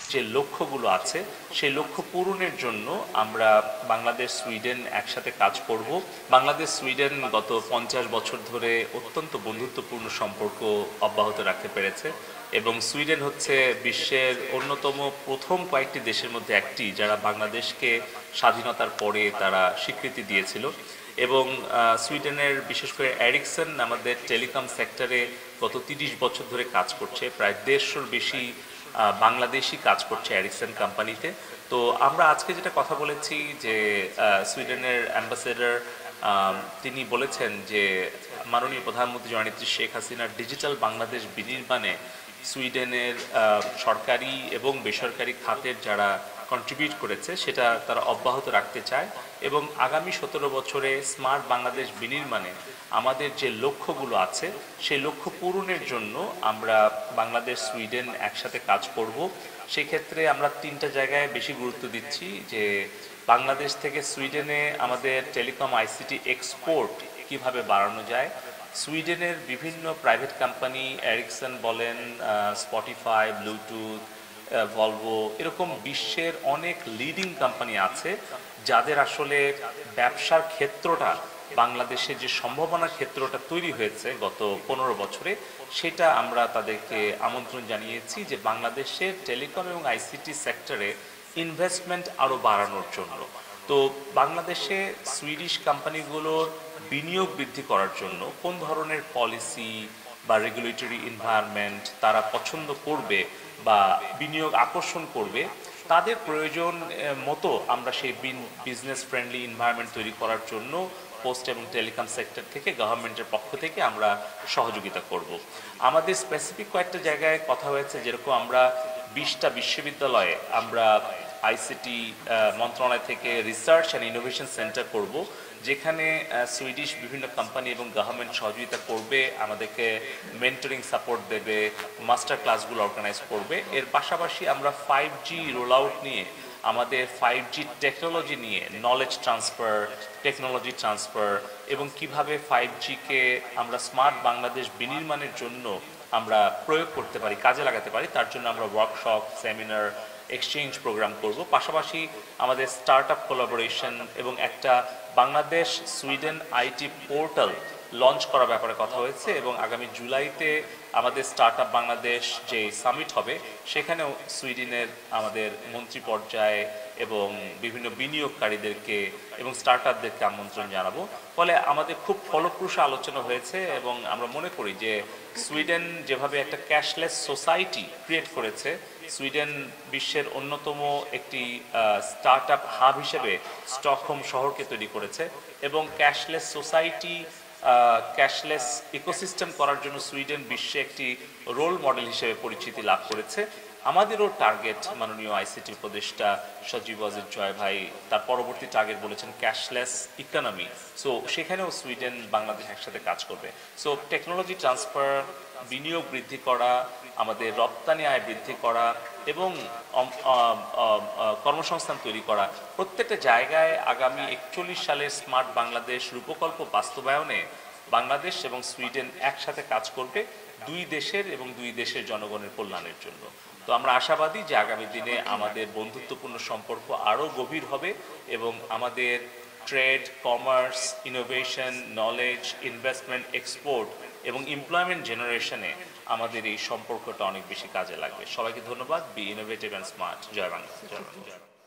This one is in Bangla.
যে লক্ষ্যগুলো আছে সেই লক্ষ্য পূরণের জন্য আমরা বাংলাদেশ সুইডেন একসাথে কাজ করব। বাংলাদেশ সুইডেন গত 50 বছর ধরে অত্যন্ত বন্ধুত্বপূর্ণ সম্পর্ক অব্যাহত রাখতে পেরেছে এবং সুইডেন হচ্ছে বিশ্বের অন্যতম প্রথম কয়েকটি দেশের মধ্যে একটি যারা বাংলাদেশকে স্বাধীনতার পরে তারা স্বীকৃতি দিয়েছিল। এবং সুইডেনের বিশেষ করে এরিকসন আমাদের টেলিকম সেক্টরে গত 30 বছর ধরে কাজ করছে, প্রায় 150-র বেশি বাংলাদেশি কাজ করছে এরিকসন কোম্পানিতে। তো আমরা আজকে যেটা কথা বলেছি যে সুইডেনের অ্যাম্বাসেডর তিনি বলেছেন যে মাননীয় প্রধানমন্ত্রী জননেত্রী শেখ হাসিনার ডিজিটাল বাংলাদেশ বিনির্মাণে সুইডেনের সরকারি এবং বেসরকারি খাতের যারা কন্ট্রিবিউট করেছে সেটা তারা অব্যাহত রাখতে চায় এবং আগামী 17 বছরে স্মার্ট বাংলাদেশ বিনির্মাণে আমাদের যে লক্ষ্যগুলো আছে সেই লক্ষ্য পূরণের জন্য আমরা বাংলাদেশ সুইডেন একসাথে কাজ করব। সেক্ষেত্রে আমরা 3টা জায়গায় বেশি গুরুত্ব দিচ্ছি যে বাংলাদেশ থেকে সুইডেনে আমাদের টেলিকম আইসিটি এক্সপোর্ট কিভাবে বাড়ানো যায়। সুইডেনের বিভিন্ন প্রাইভেট কোম্পানি এরিকসন বলেন, স্পটিফাই, ব্লুটুথ, ভলভো, এরকম বিশ্বের অনেক লিডিং কোম্পানি আছে যাদের আসলে ব্যবসার ক্ষেত্রটা বাংলাদেশে যে সম্ভাবনার ক্ষেত্রটা তৈরি হয়েছে গত 15 বছরে সেটা আমরা তাদেরকে আমন্ত্রণ জানিয়েছি যে বাংলাদেশের টেলিকম এবং আইসিটি সেক্টরে ইনভেস্টমেন্ট আরও বাড়ানোর জন্য। তো বাংলাদেশে সুইডিশ কোম্পানিগুলোর বিনিয়োগ বৃদ্ধি করার জন্য কোন ধরনের পলিসি বা রেগুলেটরি এনভায়রনমেন্ট তারা পছন্দ করবে বা বিনিয়োগ আকর্ষণ করবে, তাদের প্রয়োজন মতো আমরা সেই বিজনেস ফ্রেন্ডলি এনভায়রনমেন্ট তৈরি করার জন্য পোস্ট এবং টেলিকম সেক্টর থেকে গভর্নমেন্টের পক্ষ থেকে আমরা সহযোগিতা করব। আমাদের স্পেসিফিক কয়েকটা জায়গায় কথা হয়েছে, যেরকম আমরা 20টা বিশ্ববিদ্যালয়ে আমরা আইসিটি মন্ত্রণালয় থেকে রিসার্চ অ্যান্ড ইনোভেশন সেন্টার করব, যেখানে সুইডিশ বিভিন্ন কোম্পানি এবং গভর্নমেন্ট সহযোগিতা করবে, আমাদেরকে মেন্টরিং সাপোর্ট দেবে, মাস্টার ক্লাসগুলো অর্গানাইজ করবে। এর পাশাপাশি আমরা 5G রোল আউট নিয়ে আমাদের 5G টেকনোলজি নিয়ে নলেজ ট্রান্সফার, টেকনোলজি ট্রান্সফার এবং কিভাবে 5Gকে আমরা স্মার্ট বাংলাদেশ বিনির্মাণের জন্য আমরা প্রয়োগ করতে পারি, কাজে লাগাতে পারি, তার জন্য আমরা ওয়ার্কশপ, সেমিনার, এক্সচেঞ্জ প্রোগ্রাম করব। পাশাপাশি আমাদের স্টার্ট আপ কোলাবোরেশন এবং একটা Bangladesh Sweden IT portal launch করার ব্যাপারে কথা হয়েছে এবং আগামী জুলাইতে আমাদের স্টার্ট আপ বাংলাদেশ যে সামিট হবে সেখানেও সুইডেনের আমাদের মন্ত্রী পর্যায়ে এবং বিভিন্ন বিনিয়োগকারীদেরকে এবং স্টার্ট আপদেরকে আমন্ত্রণ জানাবো। ফলে আমাদের খুব ফলপ্রসূ আলোচনা হয়েছে এবং আমরা মনে করি যে সুইডেন যেভাবে একটা ক্যাশলেস সোসাইটি ক্রিয়েট করেছে, সুইডেন বিশ্বের অন্যতম একটি স্টার্ট আপ হাব হিসেবে স্টকহোম শহরকে তৈরি করেছে এবং ক্যাশলেস সোসাইটি, ক্যাশলেস ইকোসিস্টেম করার জন্য সুইডেন বিশ্বে একটি রোল মডেল হিসেবে পরিচিতি লাভ করেছে। আমাদেরও টার্গেট মাননীয় আইসিটি উপদেষ্টা সজীব ওয়াজেদ জয় ভাই তার পরবর্তী টার্গেট বলেছেন ক্যাশলেস ইকোনমি। সো সেখানেও সুইডেন বাংলাদেশ একসাথে কাজ করবে। সো টেকনোলজি ট্রান্সফার, বিনিয়োগ বৃদ্ধি করা, আমাদের রপ্তানি আয় বৃদ্ধি করা এবং কর্মসংস্থান তৈরি করা, প্রত্যেকটা জায়গায় আগামী 41 সালের স্মার্ট বাংলাদেশ রূপকল্প বাস্তবায়নে বাংলাদেশ এবং সুইডেন একসাথে কাজ করবে দুই দেশের এবং দুই দেশের জনগণের কল্যাণের জন্য। তো আমরা আশাবাদী যে আগামী দিনে আমাদের বন্ধুত্বপূর্ণ সম্পর্ক আরও গভীর হবে এবং আমাদের trade, commerce, innovation, knowledge, investment, export এবং এমপ্লয়মেন্ট জেনারেশনে আমাদের এই সম্পর্কটা অনেক বেশি কাজে লাগবে। সবাইকে ধন্যবাদ। Be innovative and smart. জয় বাংলা।